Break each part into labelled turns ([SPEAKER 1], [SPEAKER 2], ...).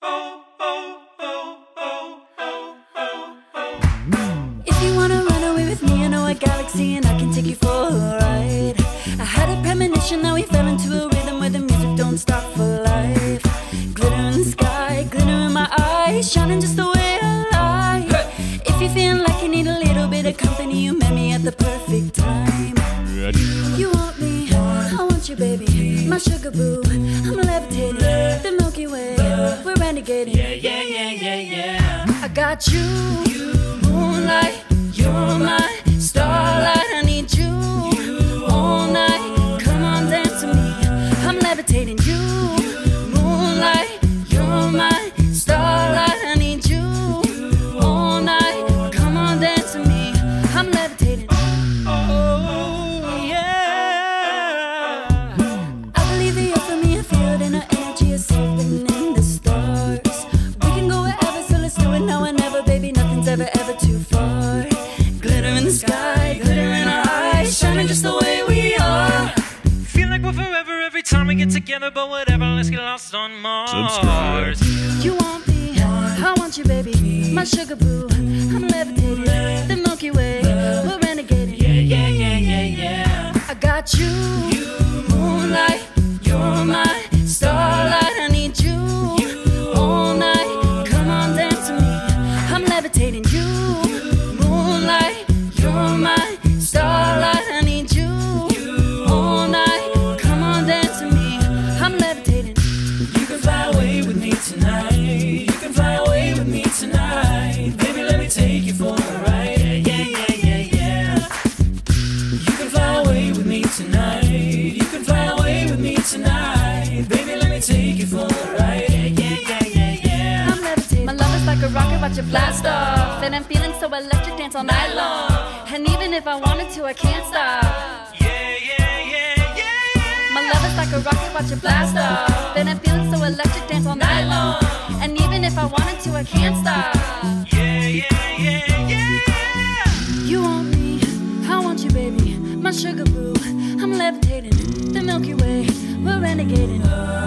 [SPEAKER 1] If you wanna run away with me, I know a galaxy and I can take you for a ride. I had a premonition, now we fell into a rhythm where the music don't stop for life. Glitter in the sky, glitter in my eyes, shining just the way I like. If you feel like you need a little bit of company, you met me at the perfect time. You want me, I want you, baby, my sugar boo. I'm levitating, the Milky Way, we're renegading.
[SPEAKER 2] Yeah, yeah, yeah, yeah, yeah.
[SPEAKER 1] I got you, moonlight, you're my starlight. I need you all night. Come on, dance with me. I'm levitating. You, moonlight, you're my starlight. I need you all night. Come on, dance with me. I'm levitating.
[SPEAKER 2] Oh, yeah.
[SPEAKER 1] I believe that you're for me. I feel it in our energy is something in the stars. We can go wherever, so let's do it now and never, baby. Nothing's ever, ever too far. Glitter in the sky, glitter in our eyes, shining just the way we are.
[SPEAKER 2] Feel like we're forever every time we get together, but whatever, let's get lost on Mars.
[SPEAKER 1] You want me, I want you, baby, my sugar boo. I'm levitating, the Milky Way, we're renegading.
[SPEAKER 2] Yeah, yeah, yeah, yeah, yeah.
[SPEAKER 1] I got you, moonlight, you're my starlight. I need you all night. Come on, dance with me. I'm levitating. You, moonlight, you're my starlight. I need you all night. Come on, dance with me. I'm levitating.
[SPEAKER 2] You can fly away with me tonight. You can fly away with me tonight. Baby, let me take you for a ride. Yeah, yeah, yeah, yeah, yeah. You can fly away with me tonight. You can fly away with me tonight. Baby, let me take you for a ride. Yeah, yeah, yeah, yeah.
[SPEAKER 1] I'm levitating. My love is like a rocket, watch it blast off. And I'm feeling so electric, dance all night long. And even if I wanted to, I can't stop.
[SPEAKER 2] Yeah, yeah, yeah, yeah.
[SPEAKER 1] My love is like a rocket, watch it blast off. And I'm feeling so electric, dance all night long. And even if I wanted to, I can't stop.
[SPEAKER 2] Yeah, yeah, yeah, yeah.
[SPEAKER 1] You want me, I want you, baby, my sugar boo. I'm levitating, the Milky Way, we're renegading.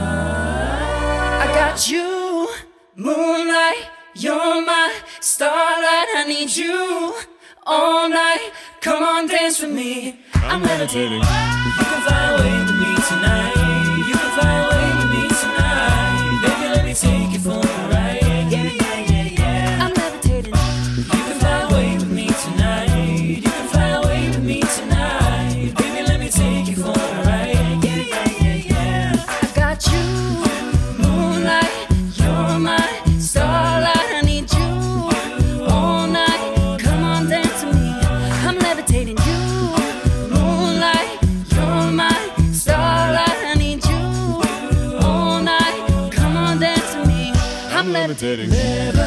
[SPEAKER 1] I got you, moonlight, you're my starlight. I need you all night. Come on, dance with me. I'm levitating.
[SPEAKER 2] You can fly away with me tonight. You can fly away with me tonight. Baby, let me take you for a ride. Yeah, yeah, yeah, yeah.
[SPEAKER 1] I'm levitating.
[SPEAKER 2] You can fly away with me tonight. You can fly away with me tonight. Baby, let me take you for a ride. Yeah, yeah, yeah, yeah.
[SPEAKER 1] I got you, moonlight, you're my starlight. I need you all night. Come on, dance with me. I'm levitating. You, moonlight, you're my starlight. I need you all night. Come on, dance with me. I'm levitating.